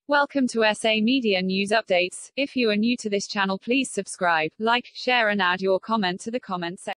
Welcome to SA Media News Updates. If you are new to this channel, please subscribe, like, share and add your comment to the comment section.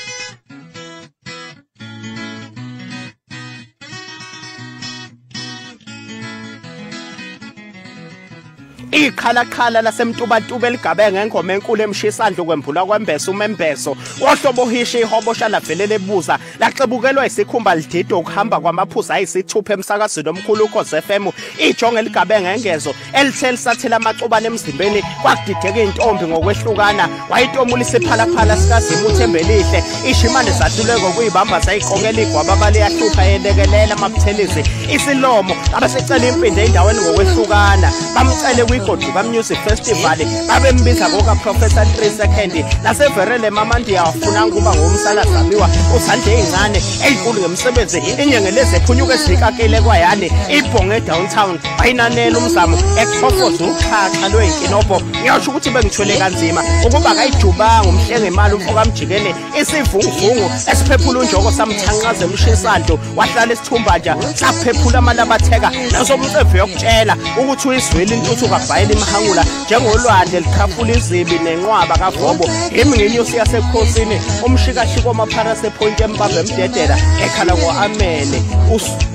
Ikhalakhala lasemtubantuba eligabenga engoma enkulu emshisandlo kwembula kwembeso umembeso ohlobo hisha ihobosha lavelele buza laxebukelwa isikhumba lidido ukuhamba kwamaphuzu ayisithupha emsakazweni omkhulu ukhoze FM ijonge eligabenga engezo elitheli sathela amacubane emzimbeni kwakudideka intombi ngokwehlukana wayitomulisa iphalaphala sikaZima uThembelihle ishimane zahluleko kuyibamba zayiqokela igwaba bale yahlupha yelekelela amabuthelezi isilomo abasecela impinde endaweni ngokwehlukana bamcele kwigoduka music festival babembiza ngoka Professor 3 second naseverele mama ndiyafuna ukuba ngomsalazabiwa usandle ezincane ezinkulu ngemsebenzi inyengeleze ephunyuka ezikakele kwayani ibhonge downtown bayinanela umzamo expofoza uxhaxha lweinkinopho ngiyasho ukuthi bengithwele kanzima ukuba akayijubanga umhlenge imali umfoka mjikene isivunguvungu esiphephula unjoko samthanqaze emshisanto wahlala isithumba nje saphephula amalabatheka nasomcevu yokutshela ukuthi uyizwile intuthuka bayile imhangula njengolwandle likhafula izibi nenqwaba kavobo iminginyusi yasebukhosini umshikashiko wamapharase point embambe emdedela ekhala ngoamene